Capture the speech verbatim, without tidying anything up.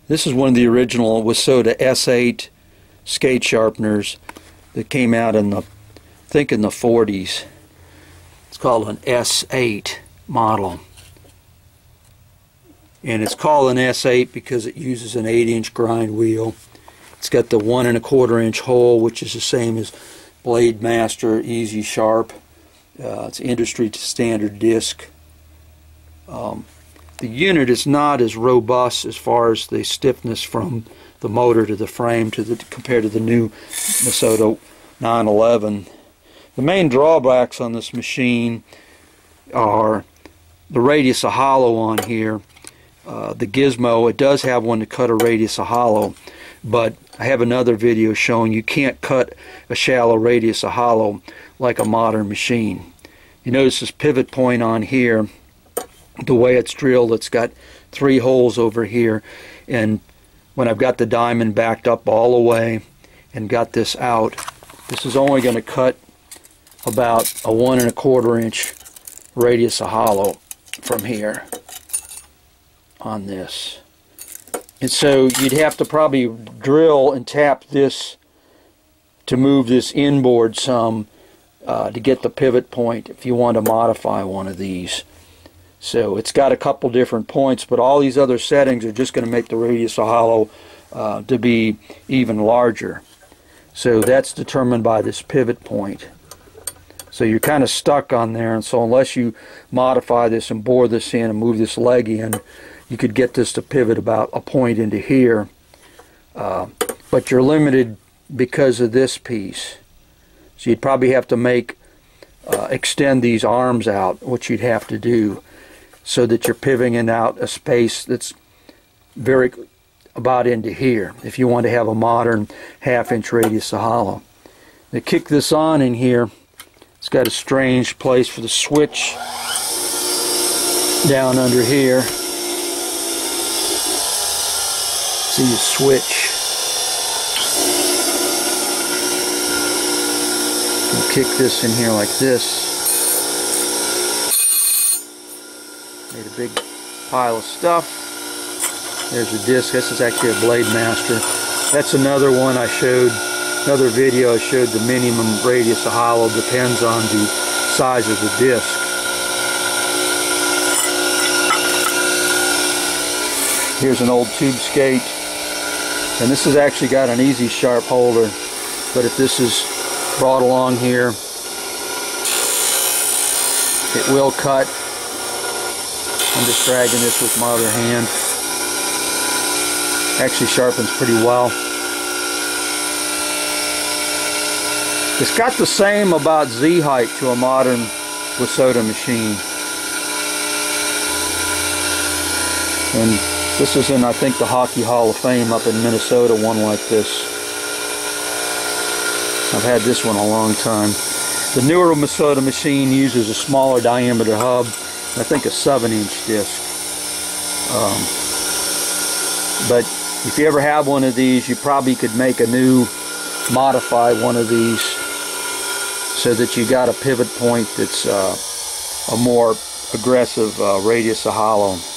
This is one of the original Wissota S eight skate sharpeners that came out in the, I think in the forties. It's called an S eight model. And it's called an S eight because it uses an eight inch grind wheel. It's got the one and a quarter inch hole, which is the same as Blade Master Easy Sharp. Uh, it's industry standard disc. Um, the unit is not as robust as far as the stiffness from the motor to the frame to the compared to the new Wissota nine eleven. The main drawbacks on this machine are the radius of hollow on here. Uh, the gizmo, it does have one to cut a radius of hollow, but I have another video showing you can't cut a shallow radius of hollow like a modern machine. You notice this pivot point on here, the way it's drilled, it's got three holes over here, and when I've got the diamond backed up all the way and got this out, this is only going to cut about a one and a quarter inch radius of hollow from here on this. And so you'd have to probably drill and tap this to move this inboard some uh, to get the pivot point if you want to modify one of these. So it's got a couple different points, but all these other settings are just going to make the radius of hollow uh, to be even larger. So that's determined by this pivot point. So you're kind of stuck on there, and so unless you modify this and bore this in and move this leg in, you could get this to pivot about a point into here. Uh, but you're limited because of this piece. So you'd probably have to make, uh, extend these arms out, which you'd have to do, so that you're pivoting out a space that's very about into here if you want to have a modern half inch radius of hollow. To kick this on in here, it's got a strange place for the switch down under here. See the switch. You kick this in here like this. Made a big pile of stuff. There's a disc. This is actually a Blade Master. That's another one I showed, another video I showed the minimum radius of hollow depends on the size of the disc. Here's an old tube skate. And this has actually got an Easy Sharp holder, but if this is brought along here, it will cut. I'm just dragging this with my other hand. Actually sharpens pretty well. It's got the same about Z height to a modern Wissota machine. And this is in, I think, the Hockey Hall of Fame up in Minnesota, one like this. I've had this one a long time. The newer Wissota machine uses a smaller diameter hub, I think a seven inch disc. Um, but if you ever have one of these, you probably could make a new, modify one of these so that you got a pivot point that's uh, a more aggressive uh, radius of hollow.